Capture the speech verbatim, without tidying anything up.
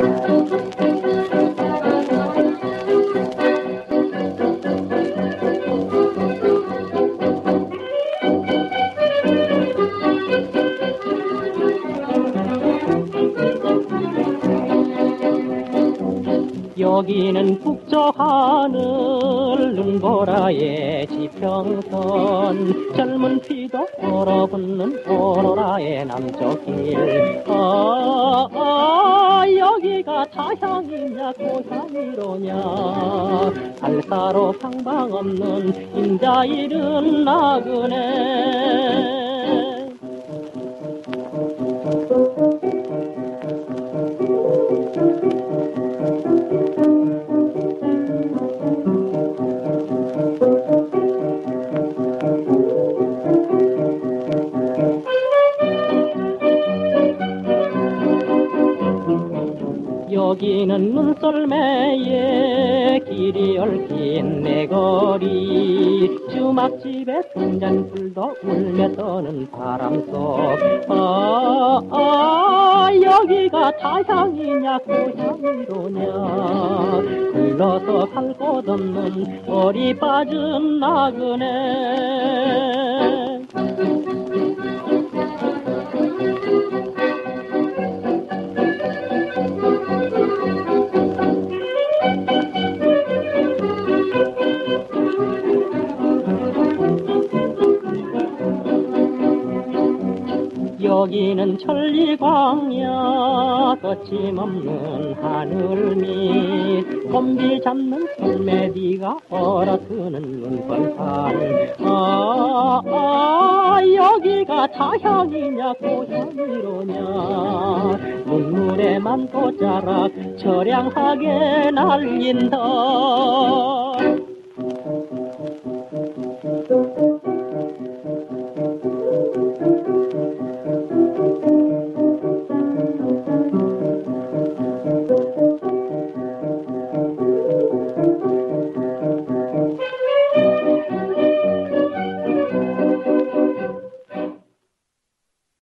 여기는 북쪽 하늘 눈보라의 지평선 젊은 피도 얼어붙는 오로라의 남쪽 길 아, 아, 여기가 타향이냐 고향이러냐 알사로 향방없는 임자잃은 나그네 여기는 눈썰매의 길이얽힌 내거리 주막집의 등잔불도 울며떠는 바람속 아, 아 여기가 타향이냐 고향이러냐 흘러서 갈곳없는 머리 빠진 나그네 여기는 천리광야 거침없는 하늘 밑 곰비잡는 설매디가 얼어트는 눈벌판 아, 아 여기가 타향이냐 고향이러냐 눈물에 망토자락 처량하게 날린다